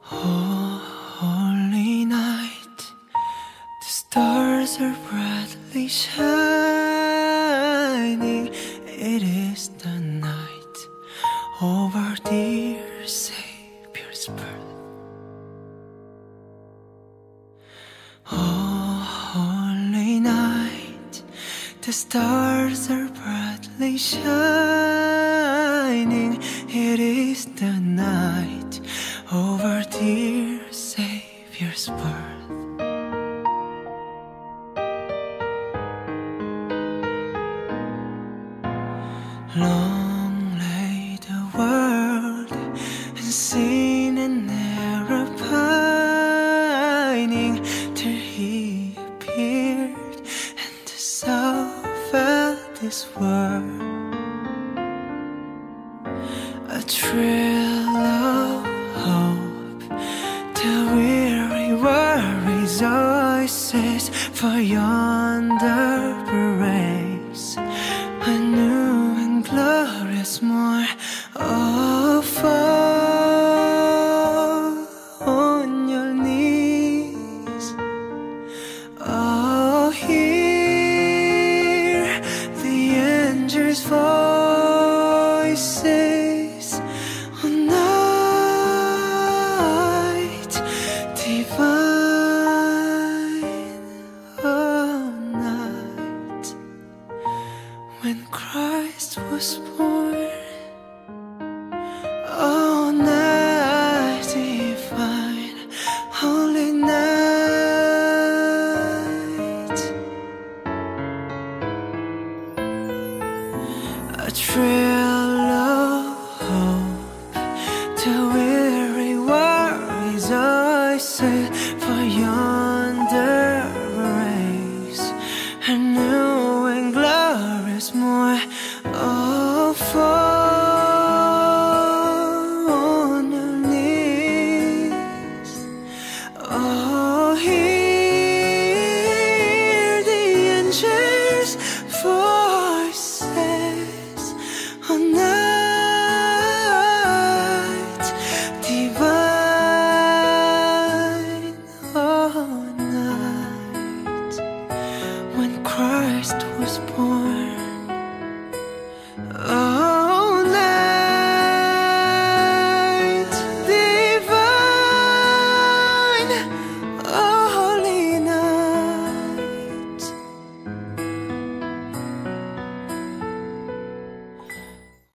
Oh, holy night, the stars are brightly shining. It is the night of our dear Savior's birth. Oh, holy night, the stars are brightly shining. It is the night of our dear Savior's birth. Long lay the world in sin and error pining, till He appeared and the soul felt this world. A thrill of hope, the weary world rejoices, for yonder breaks a new and glorious morn. Oh, fall on your knees. Oh, hear the angels' voices. Oh, night divine. Oh, night when Christ was born. Oh, night divine, holy night. A thrill of hope, the weary world rejoices, for yonder breaks a new and glorious morn. Oh, fall on your knees. Oh, hear the angels' voices. Oh, night divine. Oh, night when Christ was born.